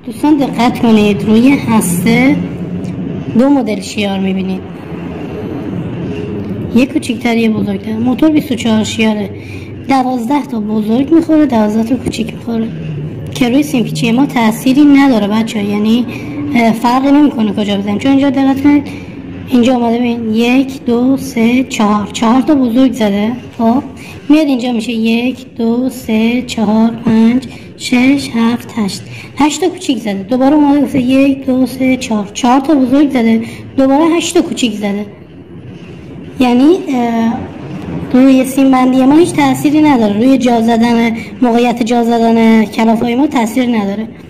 دوستان دقت کنید، روی هسته دو مدل شیار میبینید، یک کوچیک‌تر یه بزرگتر. موتور 24 شیاره، 12 تا بزرگ میخوره، 12 تا کوچیک میخوره که روی سیمپیچی ما تأثیری نداره بچه ها، یعنی فرقی نمیکنه کجا بزنیم. چون اینجا دقت کنید، اینجا اومده ببین 1 2 3 4 تا بزرگ زده. خب میاد اینجا میشه 1 2 3 4 5 6 7 8 تا کوچیک زده. دوباره اومده گفته 1 2 3 4 تا بزرگ زده، دوباره 8 تا کوچیک زده. یعنی روی سیم بندی ما هیچ تأثیری نداره، روی جا زدن موقعیت جا زدن کلافای ما تأثیر نداره.